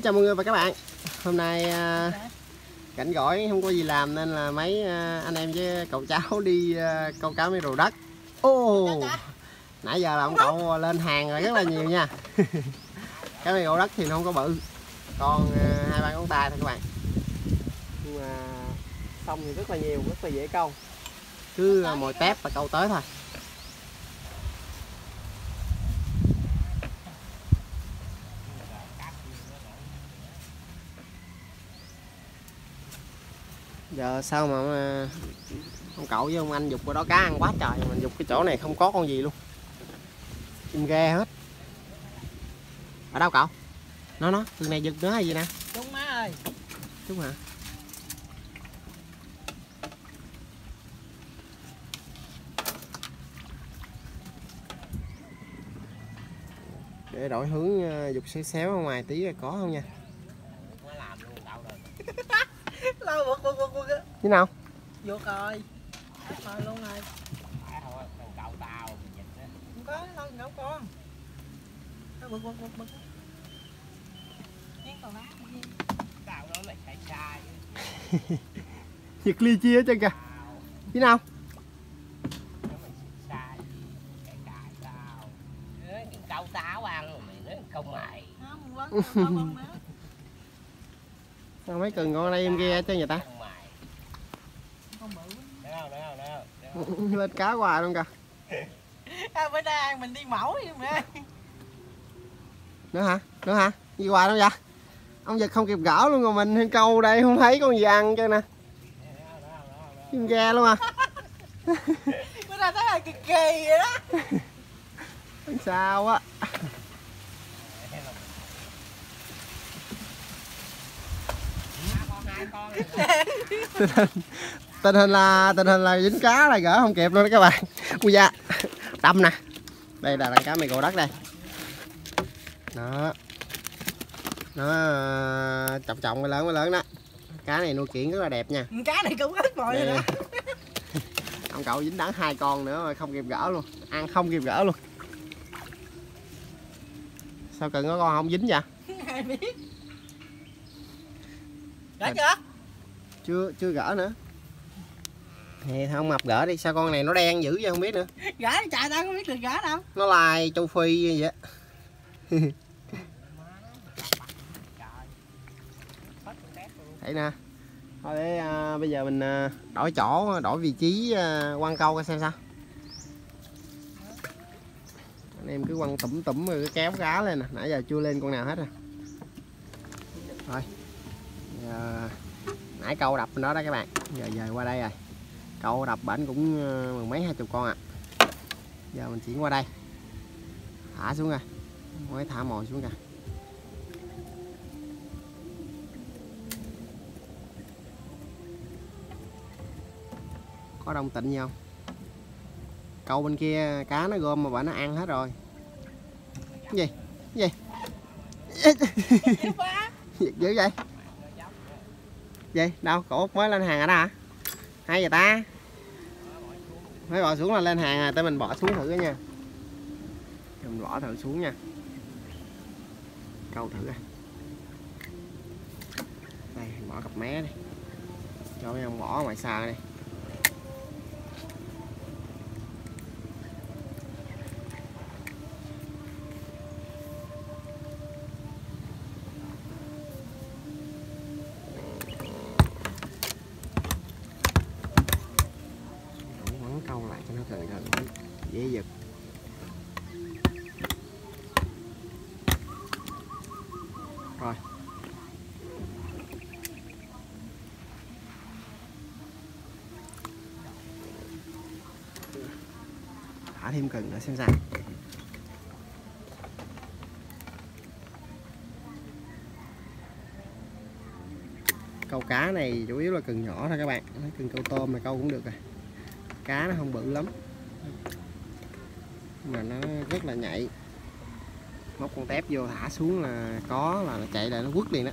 chào mọi người và các bạn. Hôm nay rảnh rỗi không có gì làm nên là mấy anh em với cậu cháu đi câu cá mấy đồ đất. Nãy giờ là ông cậu lên hàng rồi rất là nhiều nha. Cái mấy đồ đất thì nó không có bự, còn 2-3 ngón tay thôi các bạn. Nhưng mà sông thì rất là nhiều, rất là dễ câu. Cứ mồi tép và câu tới thôi. Giờ sao mà ông cậu với ông anh dục qua đó cá ăn quá trời, mình dục cái chỗ này không có con gì luôn, im ghe hết. Ở đâu cậu? Nó từ này giật nữa hay gì nè? Trúng má ơi. Trúng hả? Để đổi hướng dục xéo xéo ở ngoài tí rồi có không nha. Lâu bực á. Thế nào? Vô coi. Thôi luôn rồi. Không có, thôi ngấu con. Nó bực. Nhét còn lá gì? Cào đó lại sai. Giật ly chia hết trơn kìa. Thế nào? Câu táo ăn rồi mày nói câu mày. Sao mấy cần con đây em ghe cho người ta. Lên cá hoài luôn kìa. Bữa nay mình đi mẫu đi mẹ. Nữa hả? Đi hoài đâu vậy? Ông giật không kịp gỡ luôn rồi, mình câu đây không thấy con gì ăn cho nè. Em ghe luôn à. Bữa nay thấy là kỳ vậy đó. Sao á. tình hình là dính cá là gỡ không kịp luôn đó các bạn. Ui da, đâm nè. Đây là đàn cá mày gồ đất đây. Đó. Nó trọng mới lớn đó. Cá này nuôi kiển rất là đẹp nha. Cá này cũng ít rồi nè. Ông cậu dính đắng 2 con nữa mà không kịp gỡ luôn, ăn không kịp gỡ luôn. Sao cần có con không dính vậy? Ai biết. Gỡ chưa? Chưa gỡ nữa. Thì không mập gỡ đi, sao con này nó đen dữ vậy không biết nữa. Gỡ đi trời, tao không biết được gỡ đâu. Nó lai châu Phi như vậy. Thấy nè. Thôi để bây giờ mình đổi chỗ, đổi vị trí quăng câu coi xem sao. Anh em cứ quăng tủm rồi cứ kéo cá lên nè, nãy giờ chưa lên con nào hết rồi. Rồi. Giờ, nãy câu đập bên đó đó các bạn. Giờ qua đây rồi. Câu đập bển cũng mười mấy 20 con à. Giờ mình chuyển qua đây. Thả xuống rồi. Mới thả mồi xuống kìa. Có đồng tịnh gì không? Câu bên kia cá nó gom mà bà nó ăn hết rồi. Cái gì? Giật dữ vậy? Gì? Đâu? Cổ mới lên hàng ở đó hả? Hay vậy ta? Mới bỏ xuống là lên hàng à, tới mình bỏ xuống thử nha. Mình bỏ thử xuống nha. Câu thử coi. Đây, bỏ cặp mé đi. Cho mấy ông bỏ ngoài xa đi. Câu lại cho nó gần dễ giật. Rồi. Thả thêm cần nữa xem sao. Câu cá này chủ yếu là cần nhỏ thôi các bạn. Mấy cần câu tôm này câu cũng được rồi. Cá nó không bự lắm mà nó rất là nhạy. Móc con tép vô thả xuống là có là nó chạy lại nó quất liền đó.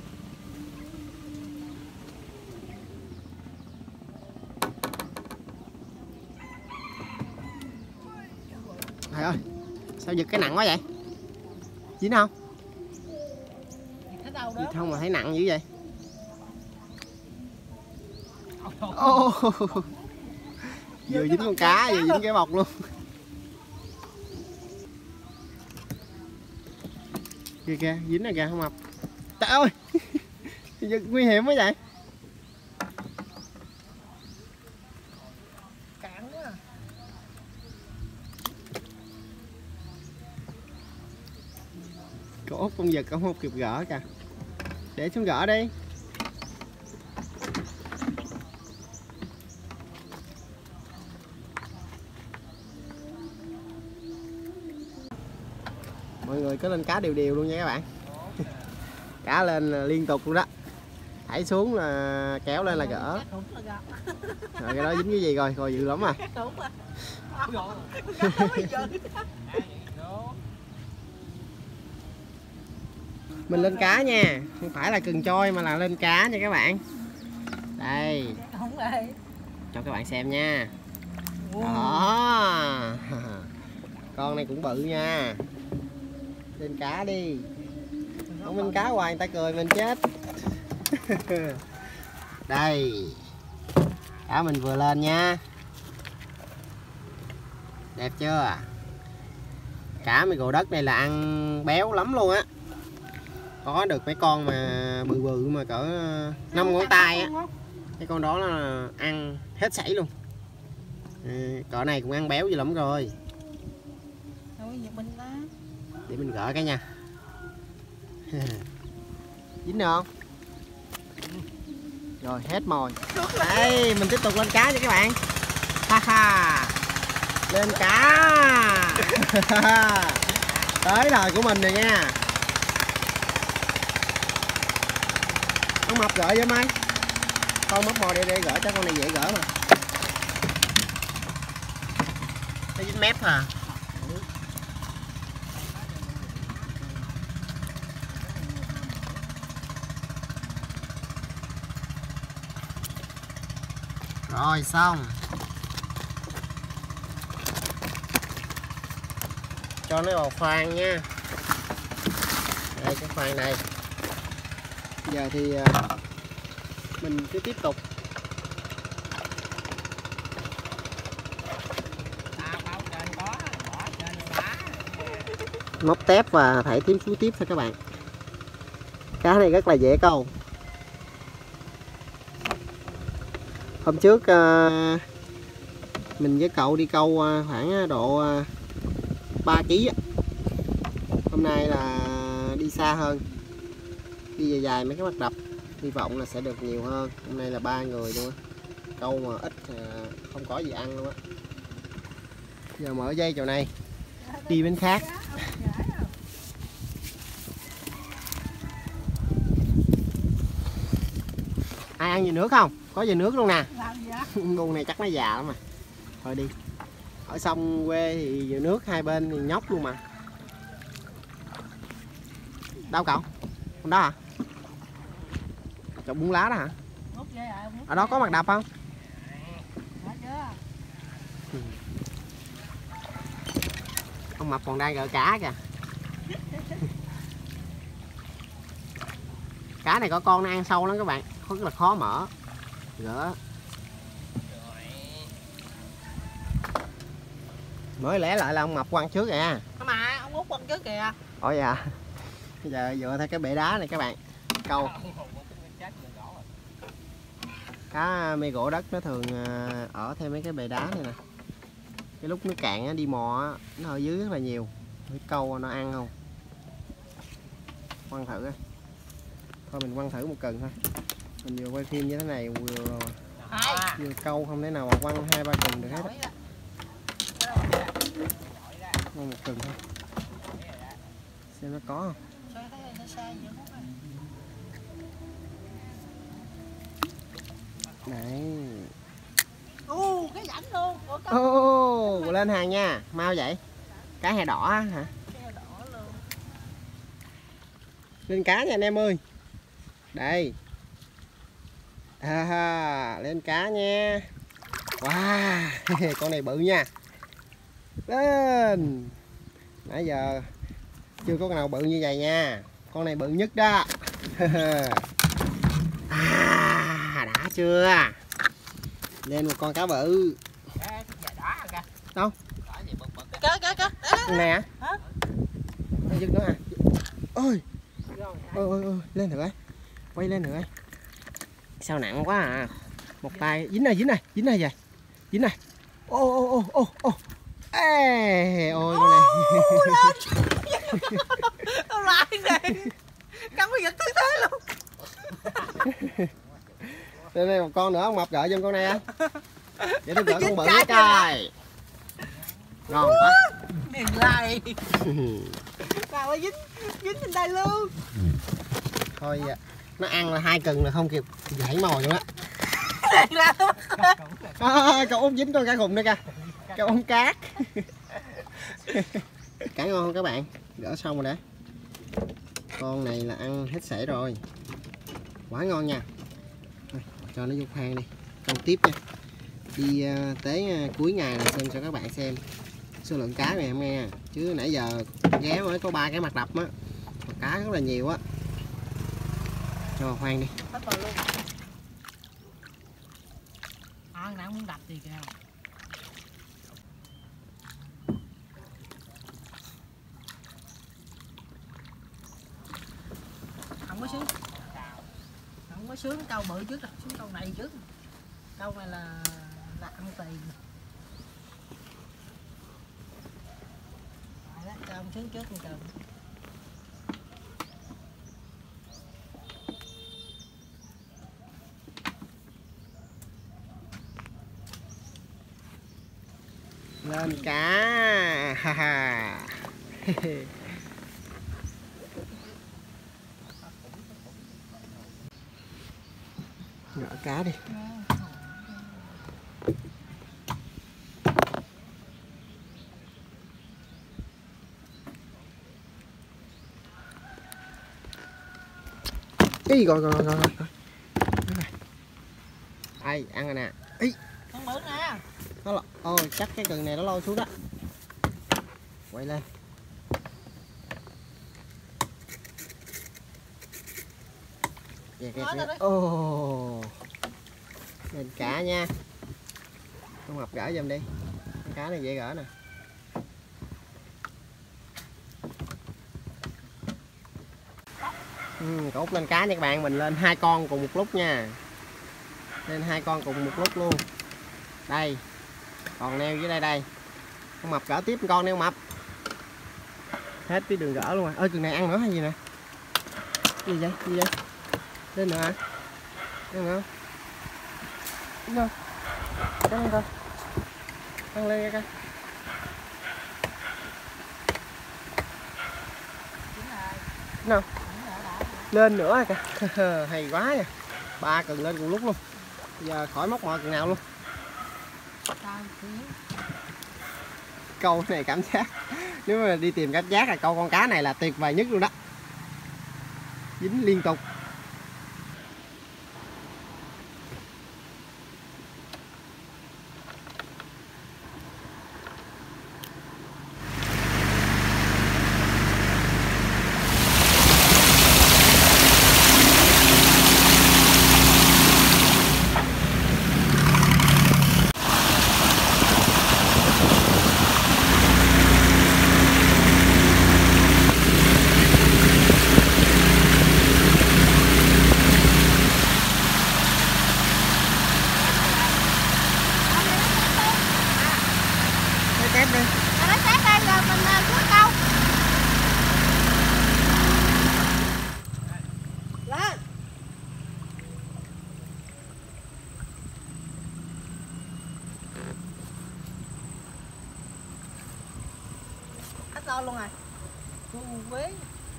Thầy ơi, sao giật cái nặng quá vậy? Dính không? Hết đâu Không mà thấy nặng dữ vậy. Vừa dính con cá vừa dính cái bọc luôn. Kìa kìa, dính này kìa không mập. Trời ơi. Nguy hiểm quá vậy. Cạn quá. Có con vật không kịp gỡ kìa. Để xuống gỡ đi. Mọi người có lên cá đều đều luôn nha các bạn. Cá lên liên tục luôn đó. Thảy xuống là kéo lên là gỡ. Rồi cái đó dính cái gì rồi, rồi dữ lắm à. Mình lên cá nha, không phải là cần trôi mà là lên cá nha các bạn. Đây. Cho các bạn xem nha. Đó. Con này cũng bự nha. Lên cá đi. Không lên cá hoài người ta cười mình chết. Đây. Cá mình vừa lên nha. Đẹp chưa? Cá mì gồ đất này là ăn béo lắm luôn á. Có được mấy con mà bự bự mà cỡ 5 ngón tay á. Cái con đó là ăn hết sảy luôn. Cỡ này cũng ăn béo dữ lắm rồi. Để mình gỡ cái nha. Dính được không? Rồi hết mồi. Đây mình tiếp tục lên cá nha các bạn. Ha ha. Lên cá. Tới thời của mình rồi nha. Con mập gỡ với mấy. Con móc mồi để gỡ cho con này dễ gỡ mà. Nó dính mép à. Rồi xong. Cho nó vào khoang nha. Đây cái khoang này. Giờ thì mình cứ tiếp tục. Móc tép và thảy tím xuống tiếp thôi các bạn. Cá này rất là dễ câu. Hôm trước mình với cậu đi câu khoảng độ 3 kg. Hôm nay là đi xa hơn, đi dài dài mấy cái bắt đập, hy vọng là sẽ được nhiều hơn. Hôm nay là 3 người luôn á, câu mà ít không có gì ăn luôn á. Giờ mở dây chỗ này đi bên khác. Ai ăn gì nước không? Có gì nước luôn nè. Con này chắc nó già lắm mà. Thôi đi. Ở sông quê thì dừa nước hai bên thì nhóc luôn mà. Đâu cậu? Con đó hả? Cậu bún lá đó hả? Ở đó có mặt đập không? Con mập còn đang gỡ cá kìa. Cá này có con nó ăn sâu lắm các bạn, rất là khó mở. Gỡ. Mới lẽ lại là ông mập quăng trước kìa. Mà ông Út quăng trước kìa. Ủa dạ. Bây giờ dựa theo cái bể đá này các bạn. Câu. Cá mê gỗ đất nó thường ở theo mấy cái bể đá này nè. Cái lúc nước cạn đi mò nó ở dưới rất là nhiều. Cái câu nó ăn không? Quăng thử coi. Thôi mình quăng thử một cần thôi. Mình vừa quay phim như thế này vừa câu không thể nào mà quăng 2-3 cần được hết á. Quăng một cần thôi. Xem nó có không? Này. Cái rảnh luôn. Lên hàng nha, mau vậy. Cá hè đỏ hả? Lên cá nha anh em ơi. Đây. Lên cá nha. Wow. Con này bự nha. Lên. Nãy giờ chưa có con nào bự như vậy nha. Con này bự nhất đó. À, đã chưa? Lên một con cá bự. Đâu? Nè. Hả? Dừng nữa à? Ôi. Ôi, lên thử ơi. Quay lên thử ơi. Sao nặng quá à? Một tay dính này vậy. Dính này. Ô. Ê, ôi con này. Tao lại nè. Cắn cái giật thứ thế luôn. Đây một con nữa, ông Mập gợi giùm con này á. Để tôi gợi con bự cái coi. Ngon quá. Điền lại. Nào dính trên đây luôn. Thôi nó ăn là 2 cần là không kịp dãy mồi luôn á. Cậu Út dính con cá khùng nữa kìa. Cậu ống cát. Cá ngon không các bạn? Gỡ xong rồi đấy. Con này là ăn hết sảy rồi. Quá ngon nha. Thôi, cho nó vô khoang đi. Con tiếp nha. Đi tới cuối ngày này xem cho các bạn xem số lượng cá này em nghe. Chứ nãy giờ ghé mới có 3 cái mặt đập á. Mà cá rất là nhiều á. Cho vào khoang đi. Hết rồi luôn. Ăn nãy muốn đập gì kìa. Không có sướng. Không có sướng câu bự trước rồi, xuống câu này trước. Câu này là ăn tiền. Rồi đó, cho ông sướng trước con Cường. Lên cá. Ha ha. Gỡ cá đi. Ý rồi. Ai ăn rồi nè. Ý. Con bự nè. Nó ôi chắc cái cần này nó lôi xuống đó. Quay lên. Ồ. Lên cá nha. Con Mập gỡ giùm đi. Con cá này dễ gỡ nè. Cậu Út lên cá nha các bạn, mình lên 2 con cùng một lúc nha. Lên 2 con cùng một lúc luôn. Đây. Còn neo dưới đây. Con Mập gỡ tiếp con neo Mập. Hết cái đường gỡ luôn rồi. Ơi chừng này ăn nữa hay gì nè? Gì vậy? Lên nữa hả? Ăn nữa không? Đúng không? Ăn coi. Ăn lên coi. Nào. Lên nữa kìa. Hay quá nha. 3 cần lên cùng lúc luôn. Giờ khỏi móc mồi cần nào luôn. Câu này cảm giác nếu mà đi tìm cảm giác là câu con cá này là tuyệt vời nhất luôn đó. Dính liên tục. Tép đi. Lấy tép đây rồi mình cuối câu. Lên. Hết to luôn rồi. Quế.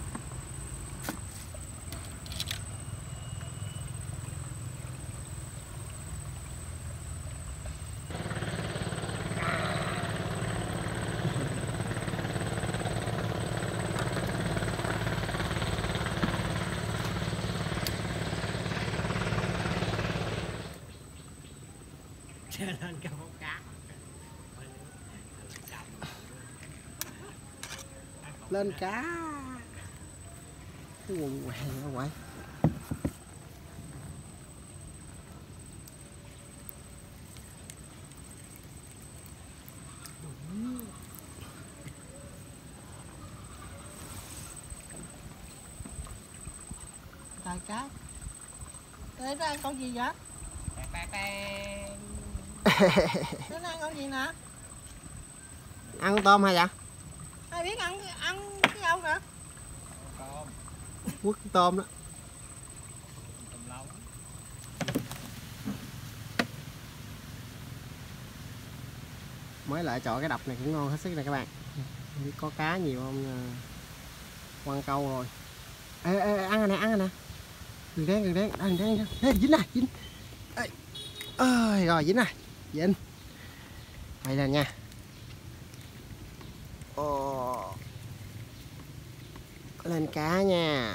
Lên câu cá. Lên cá. Cái quần hoàng quá quậy. Trời cá. Đây nó ăn con gì vậy? Nó ăn con gì nè? Ăn con tôm hay vậy? Ai biết ăn cái đâu nè? Quất tôm đó. Mới lại chọn cái đập này cũng ngon hết sức nè các bạn. Không biết có cá nhiều không, quăng câu rồi. Ê, ăn rồi nè, ăn rồi nè. Đừng đen. Ê, dính này, dính. Ơi, rồi dính này, dính. Đây là nha. Ồ. Lên cá nha.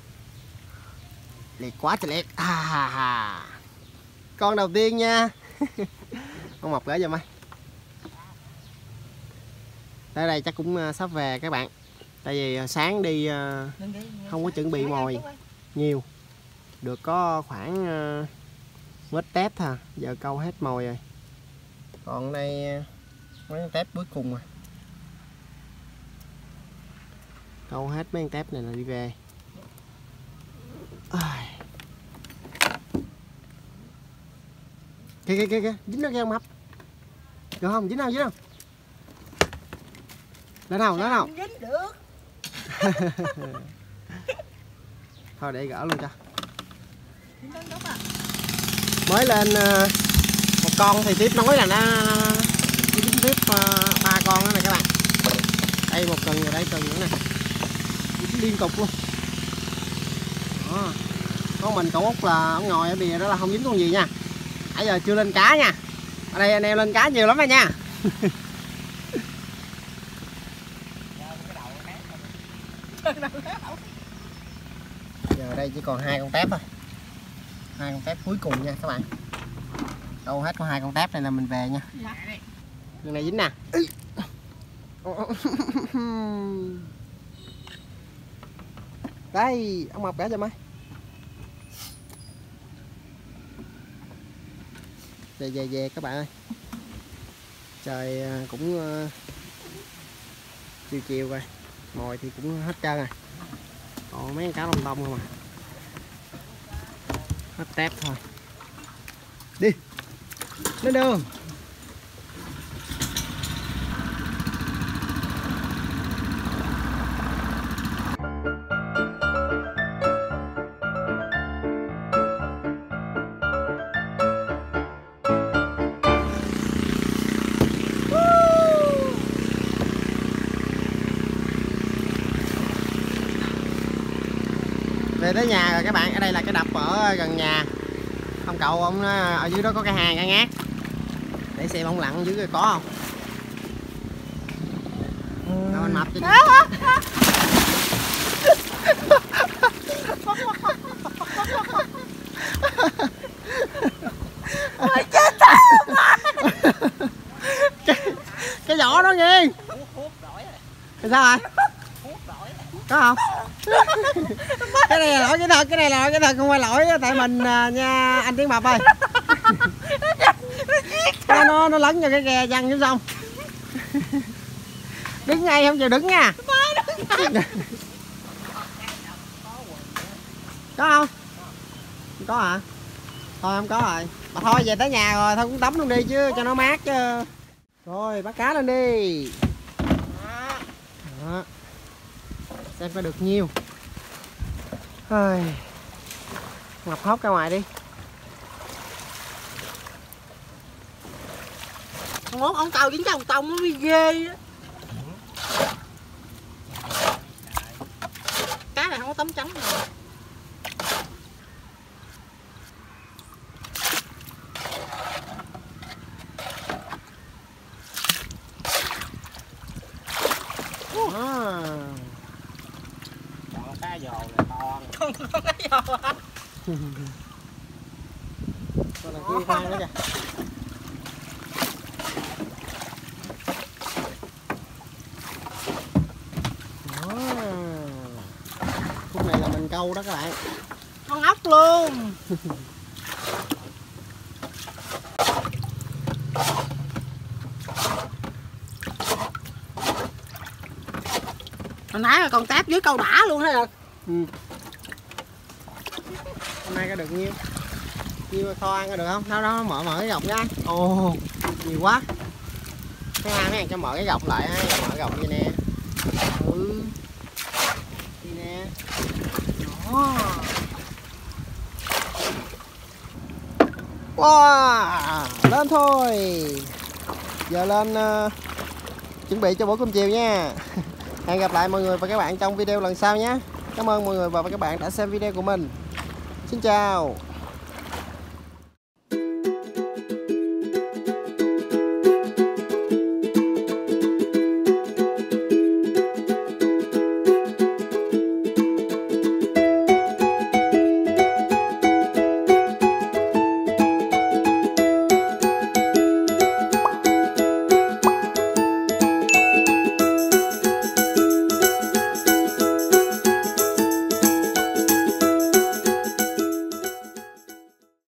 Liệt quá trời liệt. Con đầu tiên nha. Con mập gửi giùm ơi. Tới đây chắc cũng sắp về các bạn. Tại vì sáng đi không có chuẩn bị mồi nhiều. Được có khoảng vết tép thôi. Giờ câu hết mồi rồi. Còn đây mấy con tép cuối cùng rồi. Câu hết mấy con tép này là đi về. Kìa, dính nó kìa mập. Được không? Dính không? Lên nào. Dính được. Thôi để gỡ luôn cho. À. Mới lên một con thì tiếp nối là nó dính tiếp 3 con nữa này các bạn. Đây một cần rồi đây cần nữa nè. Dính liên tục luôn. Đó. Con mình cậu Út là ông ngồi ở bìa đó là không dính con gì nha. Nãy giờ chưa lên cá nha. Ở đây anh em lên cá nhiều lắm đó nha. Giờ đây chỉ còn 2 con tép thôi. 2 con tép cuối cùng nha các bạn. Câu hết có 2 con tép này là mình về nha. Đường này dính nè. Đây, ông mập cả cho mấy. Về các bạn ơi. Trời cũng chiều rồi. Mồi thì cũng hết trơn rồi. Còn mấy con cá lông đông không à. Hết tép thôi. Đi. Lên đường. Về tới nhà rồi các bạn. Ở đây là cái đập ở gần nhà. Ông cậu ông ở dưới đó có cái hang ngát. Để xem ông lặn dưới có không. Đâu anh mập cho cái vỏ đó nghiêng. Sao rồi? Có không? Cái này là lỗi kỹ thuật, không phải lỗi tại mình nha anh Tiến Mập ơi. nó lấn vào cái ghe văng xuống sông. Đứng ngay không chịu đứng nha. Có không? Không có hả? Thôi không có rồi. Mà thôi về tới nhà rồi thôi cũng tắm luôn đi chứ cho nó mát chứ. Rồi bắt cá lên đi. Đó. Xem có được nhiêu. Ngập hốt ra ngoài đi. Mốt ông tàu dính trong tông nó đi ghê á. Cá này không có tấm trắng rồi. Còn cá giò này to. Con cá giò hả? Con này kia khoan nữa kìa. Khúc này là mình câu đó các bạn. Con ốc luôn. Hồi nãy là còn tép dưới câu đã luôn thấy được. Hôm nay có được nhiêu? Nhiêu kho ăn có được không? Đó mở cái gọc ra. Ồ, nhiều quá. Mấy anh cho mở cái gọc lại ha, mở cái gọc như nè. Ừ. Đi nè. Đó. Wow, lên thôi. Giờ lên chuẩn bị cho bữa cơm chiều nha. Hẹn gặp lại mọi người và các bạn trong video lần sau nhé. Cảm ơn mọi người và các bạn đã xem video của mình. Xin chào.